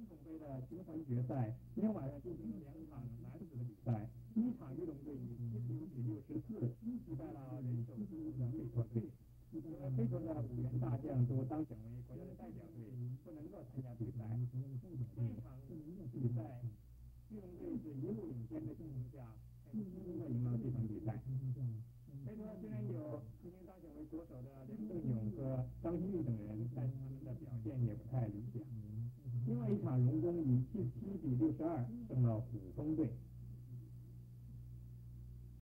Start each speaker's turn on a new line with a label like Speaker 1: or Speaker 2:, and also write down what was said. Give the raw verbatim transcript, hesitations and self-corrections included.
Speaker 1: 总统杯的循环决赛，今天晚上进行两场男子的比赛。第一场运动队以七十五比六十四击败了人手不足的费陀队。因为费陀的五员大将都当选为国家的代表队，不能够参加比赛。这一场比赛，运动队是一路领先的情况下，很轻松的赢了这场比赛。费陀虽然有今天当选为国手的梁正勇和张馨予等人，但是他们的表现也不太理想。